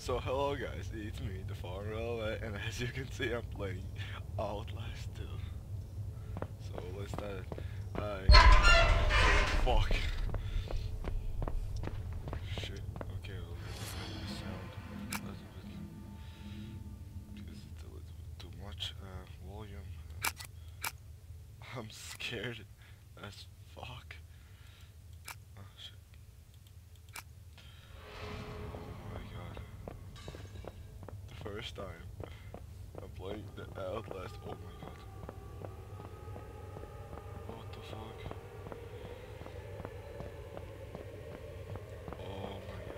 So hello guys, it's me, the Fallen Railway, and as you can see I'm playing Outlast 2. So let's start. Fuck. Shit. Okay, well, let's make the sound a little bit. Because it's a little bit too much volume. I'm scared as fuck. Oh shit. Oh my god. The first time I'm playing the Outlast. Oh my god. What the fuck? Oh my god.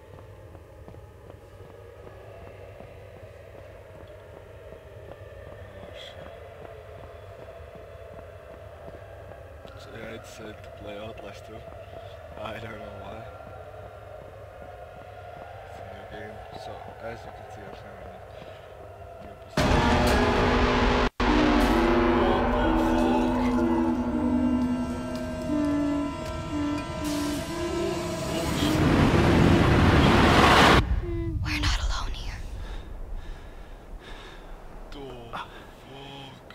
Oh shit. So yeah, it said to play Outlast 2. I don't know why. It's a new game. So as you can see I'm having a new PC. We're not alone here. The fuck?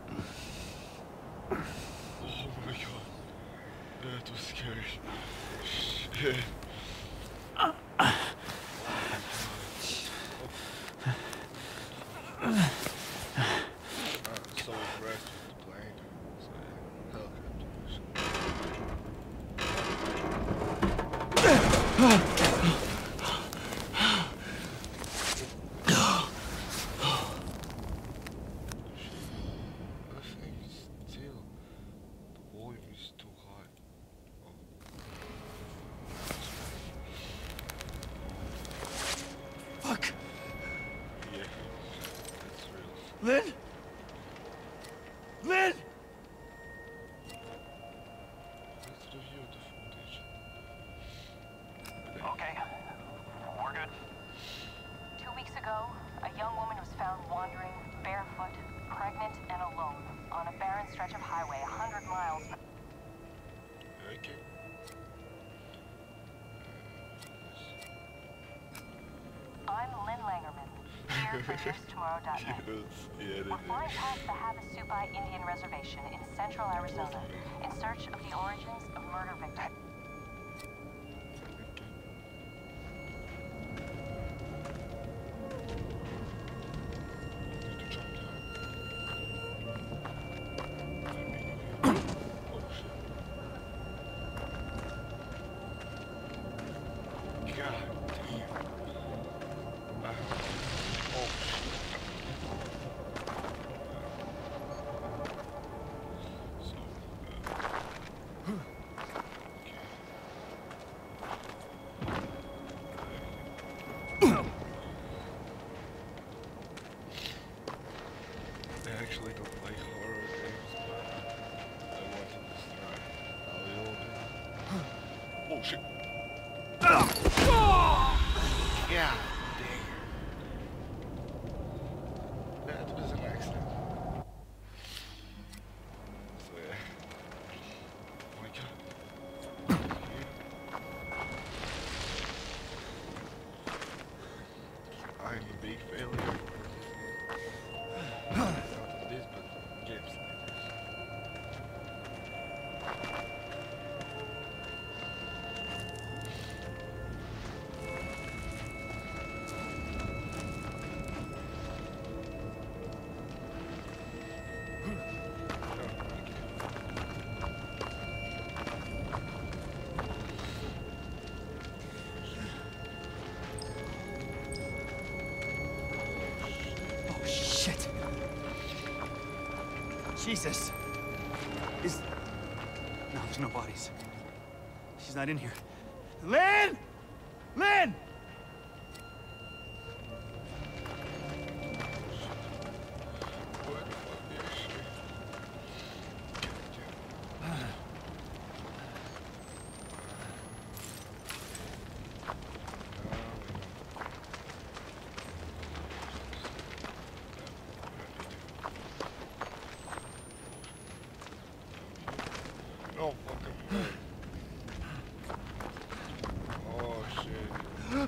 Oh my god. That was scary. Shit. I'm so impressed with the plane. So yeah, I think still the volume is too high. Oh. Fuck! Yeah, that's real. Lynn? Lynn! Let's review the footage. Okay, we're good. 2 weeks ago, a young woman was found wandering, barefoot, pregnant, and alone on a barren stretch of highway 100 miles. Okay. I'm Lynn Langerman, here for newstomorrow.net. Yeah, they We're flying past the Havasupai Indian Reservation in central Arizona in search of the origins of murder victims. Need to jump down. Oh shit. God damn. Oh shit. So, I actually don't like horror games, but I wanted this try a little bit. Oh shit. Yeah, dang. That was an accident. So yeah. Oh my god. I'm a big failure. Not in this, but games like this. Oh, shit! Jesus! Is... No, there's no bodies. She's not in here. Lynn! Lynn! What the fuck is she? No fucking way. Oh shit.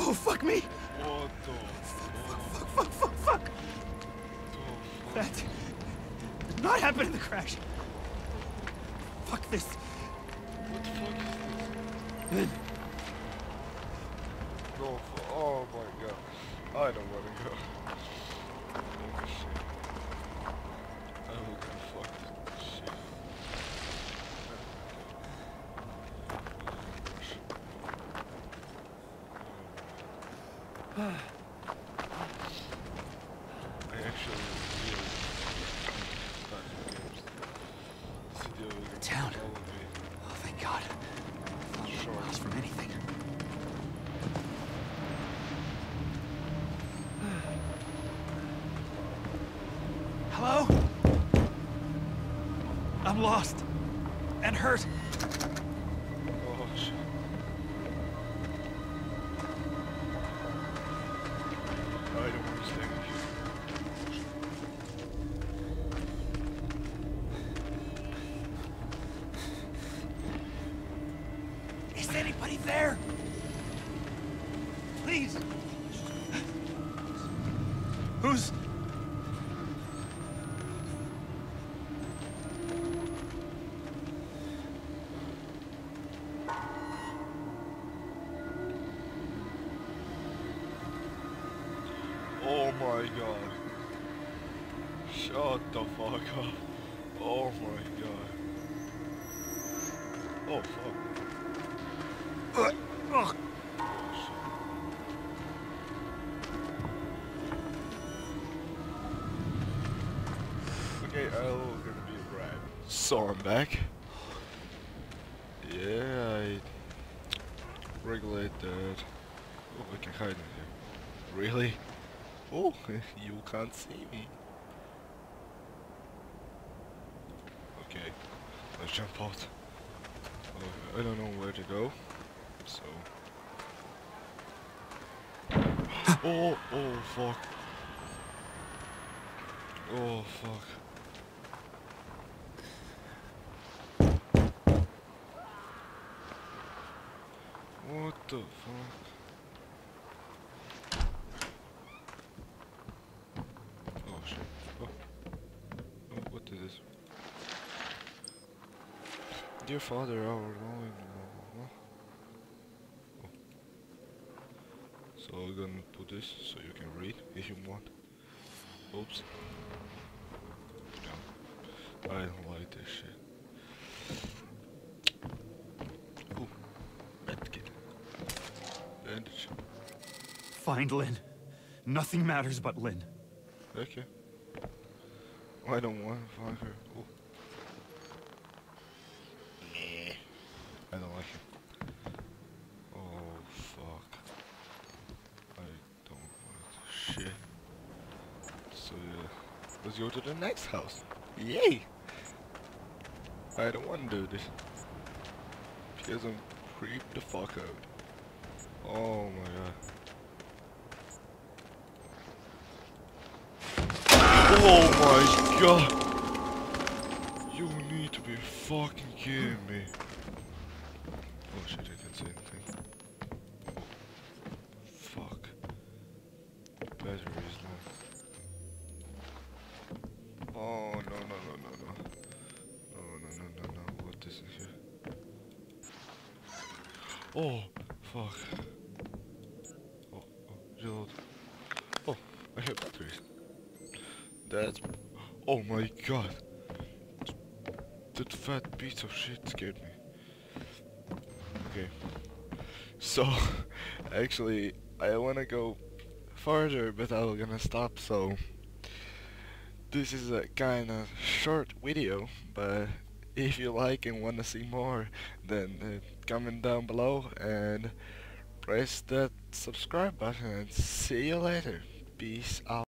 Oh, fuck me! What the Fuck! That did not happen in the crash. Fuck this. What the fuck is this? Lynn, No, oh my god. I don't wanna go. Holy shit. I will get fucked. Shit. I actually really bad at games. This video will Town. probably oh, thank God. I thought we were Sure. miles from anything. Hello? I'm lost. And hurt. oh shit. I don't want to stay with you. Is anybody there? Please. Who's... Oh my god. Shut the fuck up. Oh my god. Oh fuck. Ugh. Oh shit. Okay, I'll gonna be a rat. So I'm back. Yeah, I regulate that. Oh, I can hide in here. Really? Oh, you can't see me. Okay, let's jump out. I don't know where to go, so... oh fuck. Oh fuck. What the fuck? Oh shit. Oh, what is this? Dear Father, our Lord. Oh. So I'm gonna put this so you can read if you want. Oops. No. I don't like this shit. Ooh. Medkit. Bandage. Find Lynn. Nothing matters but Lynn. Okay. I don't want to find her. Ooh. Nah. I don't like him. Oh fuck. I don't want shit. So yeah. Let's go to the next house. Yay! I don't want to do this. Because I'm creeped the fuck out. Oh my god. Oh my god! You need to be fucking kidding me. Oh shit, I can't say anything. Fuck. Battery is low. Oh no. No. What is it here? Oh fuck. Oh, reload. Oh, I have batteries. That's... oh my god. That fat piece of shit scared me. Okay. So, actually, I wanna go farther, but I'm gonna stop, so... this is a kinda short video, but if you like and wanna see more, then comment down below and press that subscribe button and see you later. Peace out.